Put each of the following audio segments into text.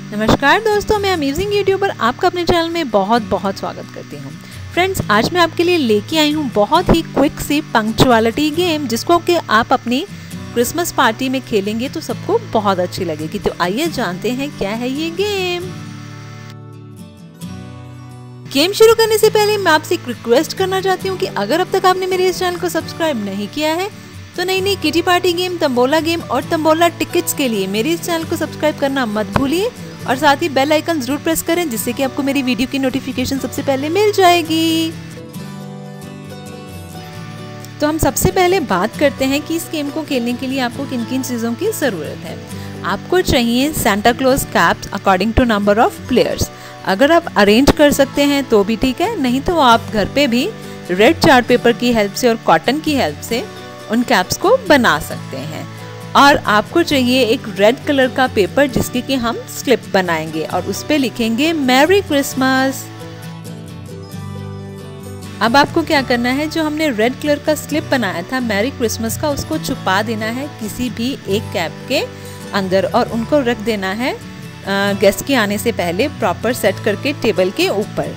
नमस्कार दोस्तों, मैं अमेजिंग यूट्यूबर आपका अपने चैनल में बहुत बहुत स्वागत करती हूँ। फ्रेंड्स, आज मैं आपके लिए लेके आई हूँ बहुत ही क्विक सी पंक्चुअलिटी गेम, जिसको कि आप अपनी क्रिसमस पार्टी में खेलेंगे तो सबको बहुत अच्छी लगेगी। तो आइए जानते हैं क्या है ये गेम शुरू करने से पहले मैं आपसे एक रिक्वेस्ट करना चाहती हूँ कि अगर अब तक आपने मेरे इस चैनल को सब्सक्राइब नहीं किया है तो नई नई kitty party game, tambola game और तंबोला टिकट्स के लिए मेरे इस चैनल को सब्सक्राइब करना मत भूलिए और साथ ही बेल आइकन जरूर प्रेस करें, जिससे कि आपको मेरी वीडियो की नोटिफिकेशन सबसे पहले मिल जाएगी। तो हम सबसे पहले बात करते हैं कि इस गेम को खेलने के लिए आपको किन किन चीज़ों की ज़रूरत है। आपको चाहिए Santa Claus caps according to number of players. अगर आप अरेंज कर सकते हैं तो भी ठीक है, नहीं तो आप घर पे भी रेड चार्ट पेपर की हेल्प से और कॉटन की हेल्प से उन कैप्स को बना सकते हैं। और आपको चाहिए एक रेड कलर का पेपर जिसकी कि हम स्लिप बनाएंगे और उस पे लिखेंगे मैरी क्रिसमस। अब आपको क्या करना है, जो हमने रेड कलर का स्लिप बनाया था मैरी क्रिसमस का, उसको छुपा देना है किसी भी एक कैप के अंदर और उनको रख देना है गेस्ट के आने से पहले प्रॉपर सेट करके टेबल के ऊपर।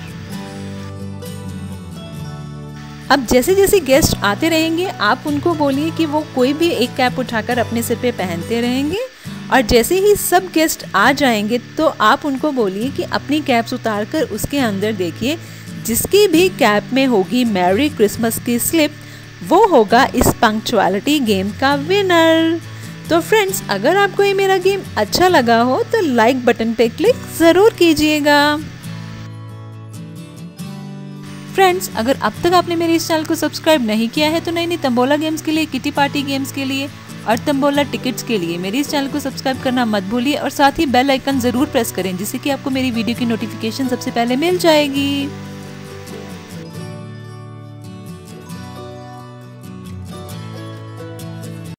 अब जैसे जैसे गेस्ट आते रहेंगे आप उनको बोलिए कि वो कोई भी एक कैप उठाकर अपने सिर पे पहनते रहेंगे और जैसे ही सब गेस्ट आ जाएंगे तो आप उनको बोलिए कि अपनी कैप्स उतारकर उसके अंदर देखिए, जिसकी भी कैप में होगी मैरी क्रिसमस की स्लिप वो होगा इस पंक्चुअलिटी गेम का विनर। तो फ्रेंड्स, अगर आपको ये मेरा गेम अच्छा लगा हो तो लाइक बटन पे क्लिक ज़रूर कीजिएगा। फ्रेंड्स, अगर अब तक आपने मेरे इस चैनल को सब्सक्राइब नहीं किया है तो नई नई तंबोला गेम्स के लिए, किटी पार्टी गेम्स के लिए और तंबोला टिकट्स के लिए मेरे इस चैनल को सब्सक्राइब करना मत भूलिए और साथ ही बेल आइकन ज़रूर प्रेस करें, जिससे कि आपको मेरी वीडियो की नोटिफिकेशन सबसे पहले मिल जाएगी।